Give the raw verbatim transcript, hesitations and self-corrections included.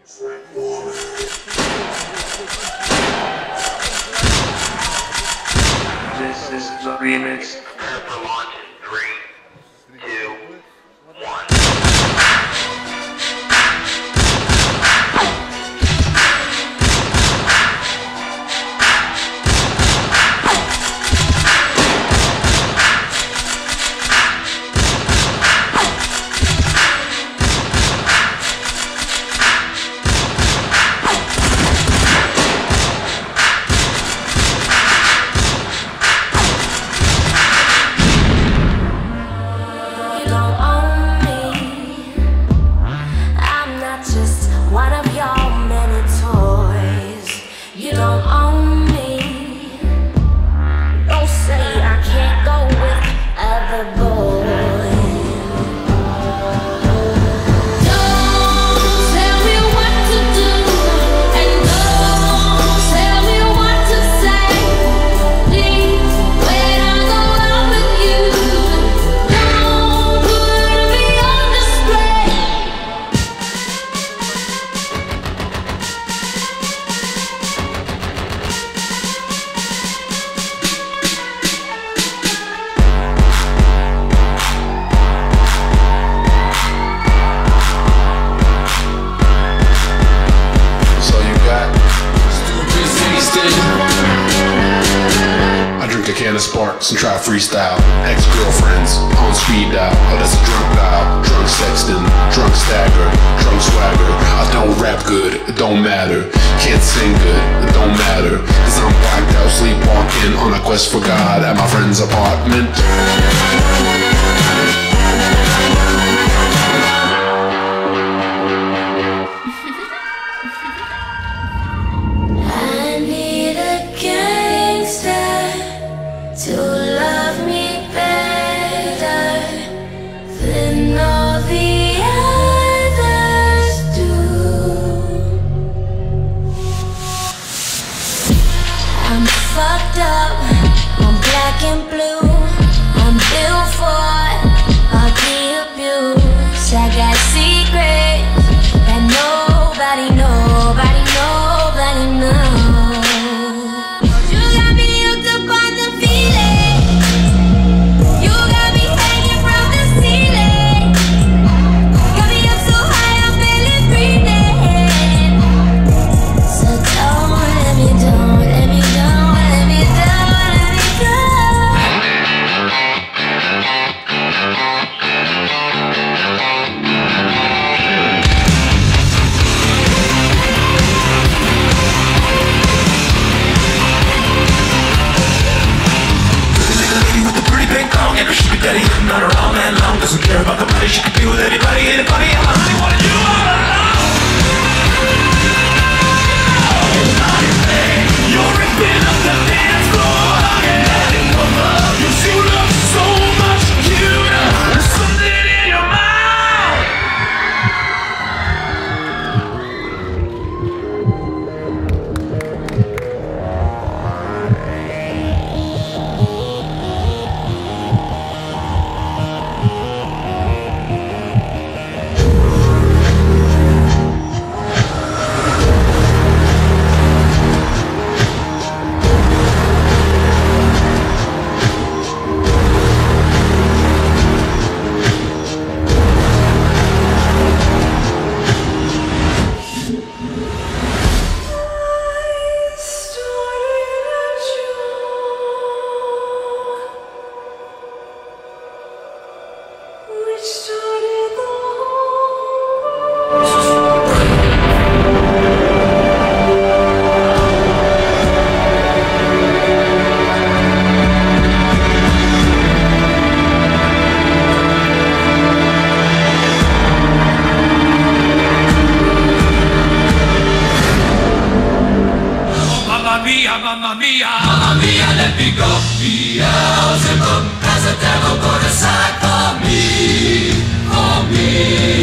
This is the remix. Prepare for launch in three, two, one. One of your many toys. You don't own me. Don't say I can't go with other boys. Don't tell me what to do, and don't tell me what to say. Please, when I go out with you, don't put me on display. I drink a can of Sparks and try freestyle. Ex-girlfriends on speed dial. Oh, that's a drunk dial. Drunk sexting, drunk stagger, drunk swagger. I don't rap good, it don't matter. Can't sing good, it don't matter. Cause I'm blacked out, sleepwalking on a quest for God at my friend's apartment. I need a gangster to love me better than all the others do. I'm fucked up, I'm black and blue. I'm built for all the abuse. I got secrets that nobody, nobody, nobody knows. You got me hooked up on the feeling. You got me hanging from the ceiling. Got me up so high I'm barely breathing. So don't let me, don't let me, don't let me, don't let me go. Every sugar daddy hitting on her all man long. Doesn't care about the money, she can be with anybody. Anybody, I'm a honey, wanted you all along. You're ripping up the dance floor, adding more love. You see, you look so much cuter. There's something in your mouth. Mamma mia, mamma mia, let me go. Beelzebub has a devil put aside for me, for me.